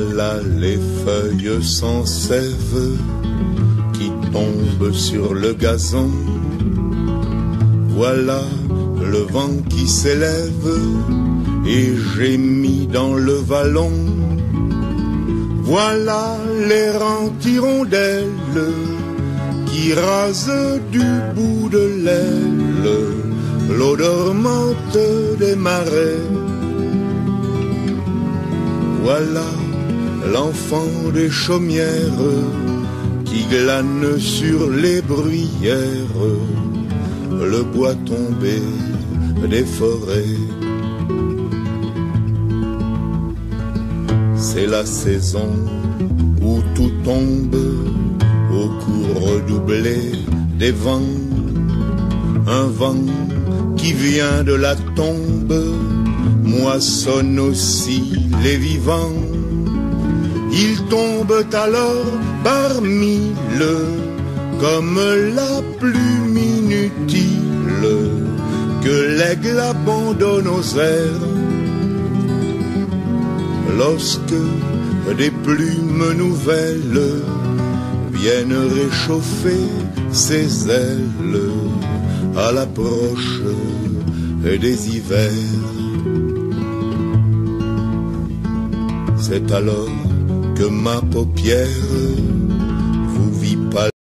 Voilà les feuilles sans sève qui tombent sur le gazon. Voilà le vent qui s'élève et gémit dans le vallon. Voilà l'errante hirondelle qui rase du bout de l'aile l'eau dormante des marais. Voilà l'enfant des chaumières qui glane sur les bruyères le bois tombé des forêts. C'est la saison où tout tombe au cours redoublé des vents. Un vent qui vient de la tombe moissonne aussi les vivants. Ils tombent alors par mille comme la plume inutile que l'aigle abandonne aux airs. Lorsque des plumes nouvelles viennent réchauffer ses ailes à l'approche des hivers, c'est alors que ma paupière